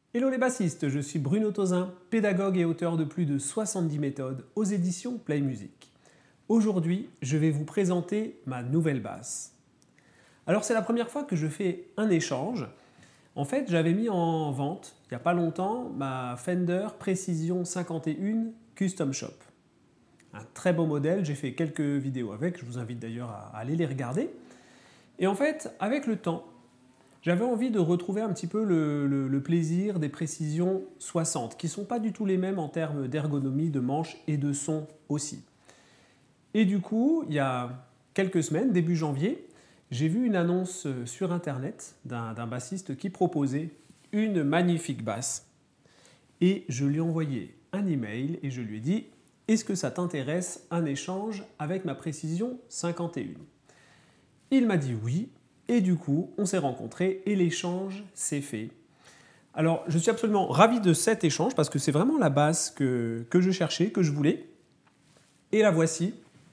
Hello les bassistes, je suis Bruno Tauzin, pédagogue et auteur de plus de 70 méthodes aux éditions Play Music. Aujourd'hui, je vais vous présenter ma nouvelle basse. Alors c'est la première fois que je fais un échange. En fait, j'avais mis en vente, il n'y a pas longtemps, ma Fender Precision 51 Custom Shop. Un très beau modèle, j'ai fait quelques vidéos avec, je vous invite d'ailleurs à aller les regarder. Et en fait, avec le temps, j'avais envie de retrouver un petit peu le plaisir des Precision 60, qui ne sont pas du tout les mêmes en termes d'ergonomie, de manche et de son aussi. Et du coup, il y a quelques semaines, début janvier, j'ai vu une annonce sur Internet d'un bassiste qui proposait une magnifique basse. Et je lui ai envoyé un email et je lui ai dit « Est-ce que ça t'intéresse un échange avec ma Precision 51 ?» Il m'a dit oui. Et du coup, on s'est rencontrés et l'échange s'est fait. Alors, je suis absolument ravi de cet échange parce que c'est vraiment la basse que je cherchais, que je voulais. Et la voici.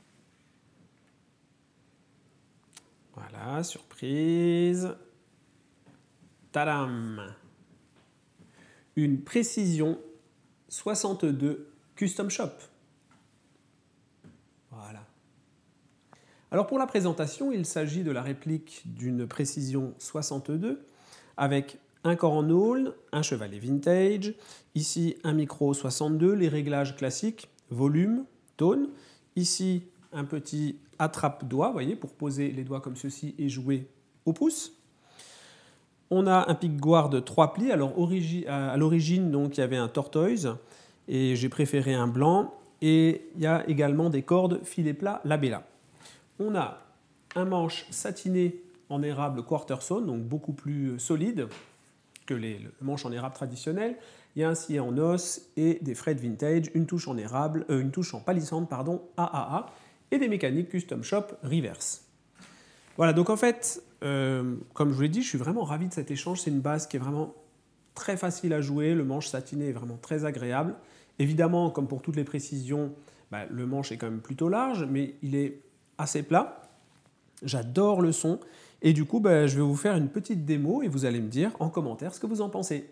Voilà, surprise. Tadam! Une Precision 62 Custom Shop. Voilà. Alors pour la présentation, il s'agit de la réplique d'une Precision 62 avec un corps en aul, un chevalet vintage, ici un micro 62, les réglages classiques, volume, tone, ici un petit attrape-doigt, voyez, pour poser les doigts comme ceci et jouer au pouce. On a un pick-guard 3 plis, alors à l'origine donc il y avait un tortoise et j'ai préféré un blanc et il y a également des cordes filet plat Labella. On a un manche satiné en érable quartersawn, donc beaucoup plus solide que le manche en érable traditionnel. Il y a un scié en os et des frets vintage, une touche en érable, une touche en palissandre, pardon, AAA, et des mécaniques Custom Shop reverse. Voilà, donc en fait, comme je vous l'ai dit, je suis vraiment ravi de cet échange. C'est une basse qui est vraiment très facile à jouer. Le manche satiné est vraiment très agréable. Évidemment, comme pour toutes les précisions, le manche est quand même plutôt large, mais il est assez plat. J'adore le son. Et du coup, je vais vous faire une petite démo et vous allez me dire en commentaire ce que vous en pensez.